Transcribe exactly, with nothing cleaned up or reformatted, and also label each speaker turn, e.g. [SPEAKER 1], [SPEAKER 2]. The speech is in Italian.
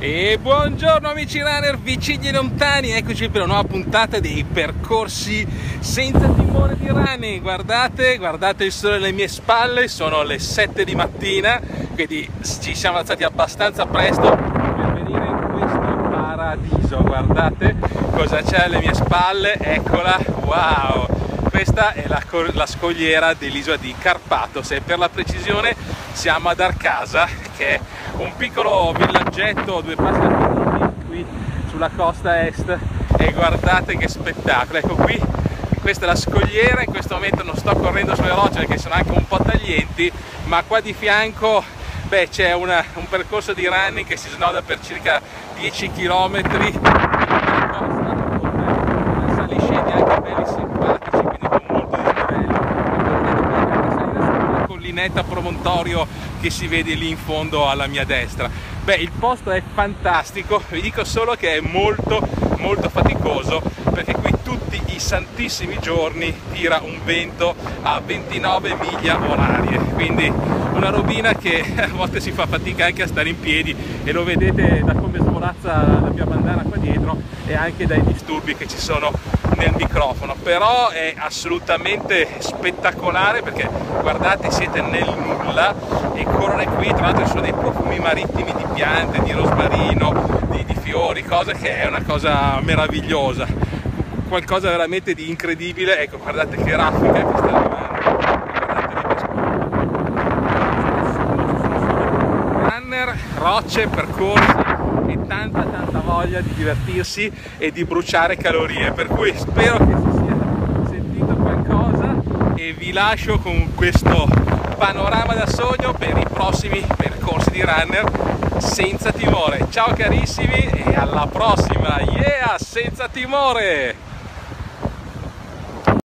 [SPEAKER 1] E buongiorno amici runner vicini e lontani, eccoci per una nuova puntata dei percorsi senza timore di running. Guardate, guardate il sole alle mie spalle, sono le sette di mattina, quindi ci siamo alzati abbastanza presto per venire in questo paradiso. Guardate cosa c'è alle mie spalle, eccola, wow! Questa è la, la scogliera dell'isola di Karpathos e per la precisione siamo ad Arcasa, che è un piccolo villaggetto a due passi da qui sulla costa est, e guardate che spettacolo. Ecco qui, questa è la scogliera. In questo momento non sto correndo sulle rocce perché sono anche un po' taglienti, ma qua di fianco beh, c'è una, un percorso di running che si snoda per circa dieci chilometri. Collinetta promontorio che si vede lì in fondo alla mia destra. Beh, il posto è fantastico, vi dico solo che è molto molto faticoso perché qui tutti i santissimi giorni tira un vento a ventinove miglia orarie, quindi una robina che a volte si fa fatica anche a stare in piedi, e lo vedete da come svorazza la mia bandana qua dietro e anche dai disturbi che ci sono nel microfono. Però è assolutamente spettacolare perché guardate, siete nel nulla e correre qui, tra l'altro ci sono dei profumi marittimi di piante, di rosmarino, di, di fiori, cose che è una cosa meravigliosa, qualcosa veramente di incredibile. Ecco, guardate che raffica che sta arrivando, runner, rocce, percorsi e tanta tanta voglia di divertirsi e di bruciare calorie, per cui spero che si sia sentito qualcosa e vi lascio con questo panorama da sogno per i prossimi percorsi di runner senza timore. Ciao carissimi e alla prossima, yeah, senza timore!